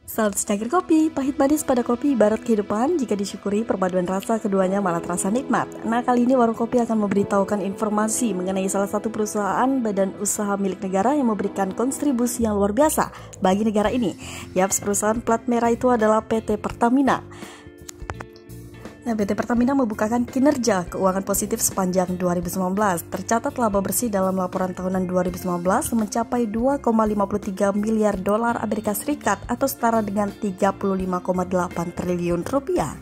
Saat secangkir kopi, pahit manis pada kopi ibarat kehidupan. Jika disyukuri, perpaduan rasa keduanya malah terasa nikmat. Nah, kali ini Warung Kopi akan memberitahukan informasi mengenai salah satu perusahaan badan usaha milik negara yang memberikan kontribusi yang luar biasa bagi negara ini. Yaps, perusahaan plat merah itu adalah PT Pertamina. Nah, PT Pertamina membukakan kinerja keuangan positif sepanjang 2019. Tercatat laba bersih dalam laporan tahunan 2019 mencapai 2,53 miliar dolar Amerika Serikat atau setara dengan 35,8 triliun rupiah.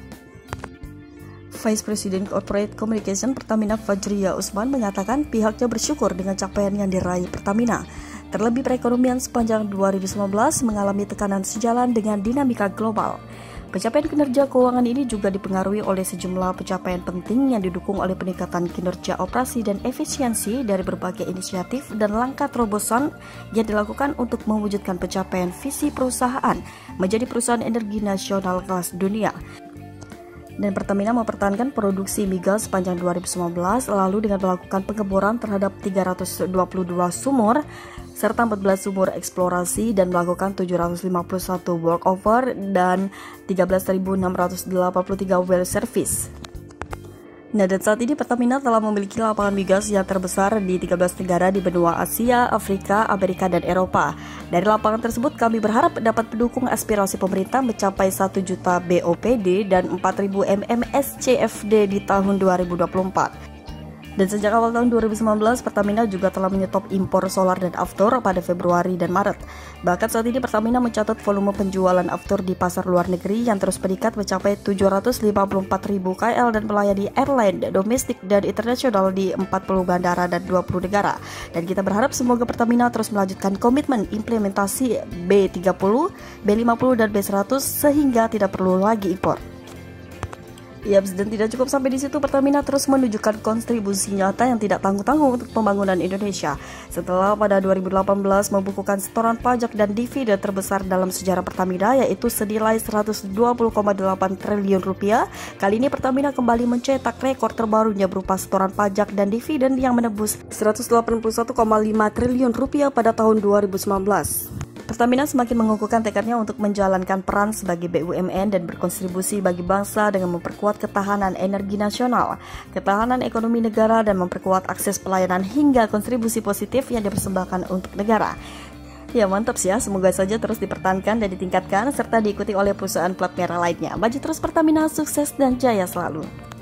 Vice President Corporate Communication Pertamina Fajriya Usman mengatakan pihaknya bersyukur dengan capaian yang diraih Pertamina. Terlebih perekonomian sepanjang 2019 mengalami tekanan sejalan dengan dinamika global. Pencapaian kinerja keuangan ini juga dipengaruhi oleh sejumlah pencapaian penting yang didukung oleh peningkatan kinerja operasi dan efisiensi dari berbagai inisiatif dan langkah terobosan yang dilakukan untuk mewujudkan pencapaian visi perusahaan menjadi perusahaan energi nasional kelas dunia. Dan Pertamina mempertahankan produksi migas sepanjang 2019 lalu dengan melakukan pengeboran terhadap 322 sumur serta 14 sumur eksplorasi dan melakukan 751 workover dan 13.683 well service. Nah, dan saat ini Pertamina telah memiliki lapangan migas yang terbesar di 13 negara di benua Asia, Afrika, Amerika, dan Eropa. Dari lapangan tersebut kami berharap dapat mendukung aspirasi pemerintah mencapai 1 juta BOPD dan 4.000 MMSCFD di tahun 2024. Dan sejak awal tahun 2019, Pertamina juga telah menyetop impor solar dan aftur pada Februari dan Maret. Bahkan saat ini Pertamina mencatat volume penjualan aftur di pasar luar negeri yang terus meningkat mencapai 754.000 KL dan melayani airline, domestik dan internasional di 40 bandara dan 20 negara. Dan kita berharap semoga Pertamina terus melanjutkan komitmen implementasi B30, B50 dan B100 sehingga tidak perlu lagi impor. Yaps, dan tidak cukup sampai di situ, Pertamina terus menunjukkan kontribusi nyata yang tidak tanggung-tanggung untuk pembangunan Indonesia. Setelah pada 2018 membukukan setoran pajak dan dividen terbesar dalam sejarah Pertamina yaitu senilai 120,8 triliun rupiah, kali ini Pertamina kembali mencetak rekor terbarunya berupa setoran pajak dan dividen yang menembus 181,5 triliun rupiah pada tahun 2019. Pertamina semakin mengukuhkan tekadnya untuk menjalankan peran sebagai BUMN dan berkontribusi bagi bangsa dengan memperkuat ketahanan energi nasional, ketahanan ekonomi negara, dan memperkuat akses pelayanan hingga kontribusi positif yang dipersembahkan untuk negara. Ya, mantap sih ya, semoga saja terus dipertahankan dan ditingkatkan serta diikuti oleh perusahaan plat merah lainnya. Maju terus Pertamina, sukses dan jaya selalu.